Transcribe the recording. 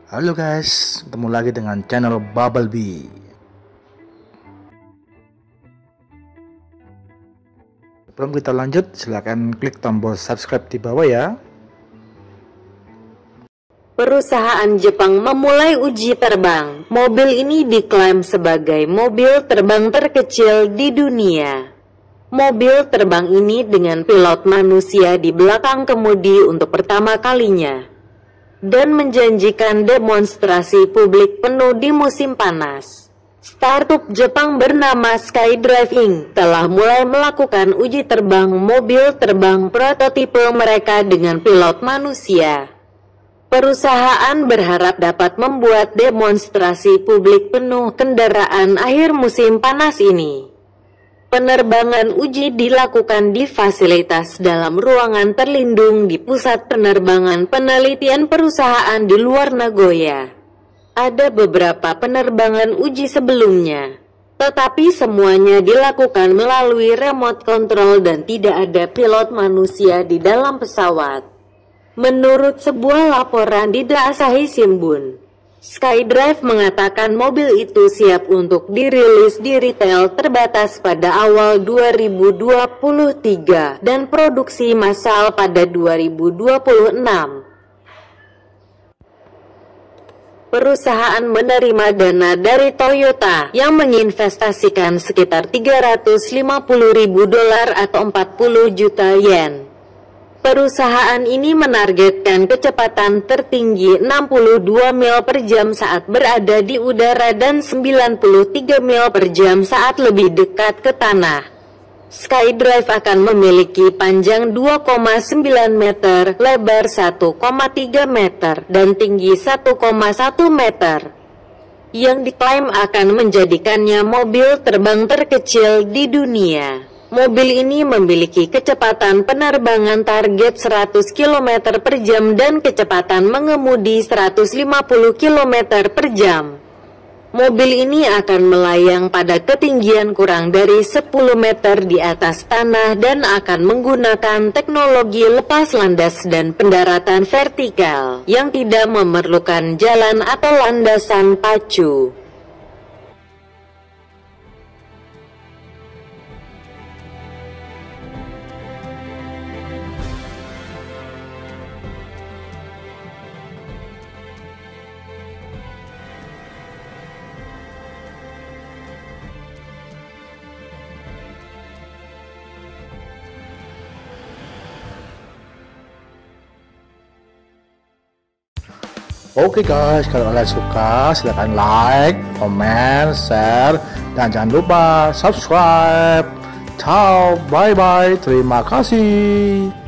Halo guys, ketemu lagi dengan channel Bubble Bee. Sebelum kita lanjut, silahkan klik tombol subscribe di bawah ya. Perusahaan Jepang memulai uji terbang. Mobil ini diklaim sebagai mobil terbang terkecil di dunia. Mobil terbang ini dengan pilot manusia di belakang kemudi untuk pertama kalinya, dan menjanjikan demonstrasi publik penuh di musim panas. Startup Jepang bernama SkyDrive Inc. telah mulai melakukan uji terbang mobil terbang prototipe mereka dengan pilot manusia. Perusahaan berharap dapat membuat demonstrasi publik penuh kendaraan akhir musim panas ini. Penerbangan uji dilakukan di fasilitas dalam ruangan terlindung di Pusat Penerbangan Penelitian Perusahaan di luar Nagoya. Ada beberapa penerbangan uji sebelumnya, tetapi semuanya dilakukan melalui remote control dan tidak ada pilot manusia di dalam pesawat. Menurut sebuah laporan di The Asahi Shimbun, SkyDrive mengatakan mobil itu siap untuk dirilis di retail terbatas pada awal 2023 dan produksi massal pada 2026. Perusahaan menerima dana dari Toyota yang menginvestasikan sekitar $350.000 atau 40 juta yen. Perusahaan ini menargetkan kecepatan tertinggi 62 mil per jam saat berada di udara dan 93 mil per jam saat lebih dekat ke tanah. SkyDrive akan memiliki panjang 2,9 meter, lebar 1,3 meter, dan tinggi 1,1 meter, yang diklaim akan menjadikannya mobil terbang terkecil di dunia. Mobil ini memiliki kecepatan penerbangan target 100 km per jam dan kecepatan mengemudi 150 km per jam. Mobil ini akan melayang pada ketinggian kurang dari 10 meter di atas tanah dan akan menggunakan teknologi lepas landas dan pendaratan vertikal yang tidak memerlukan jalan atau landasan pacu. Oke guys, kalau kalian suka silahkan like, comment, share, dan jangan lupa subscribe. Ciao, bye bye, terima kasih.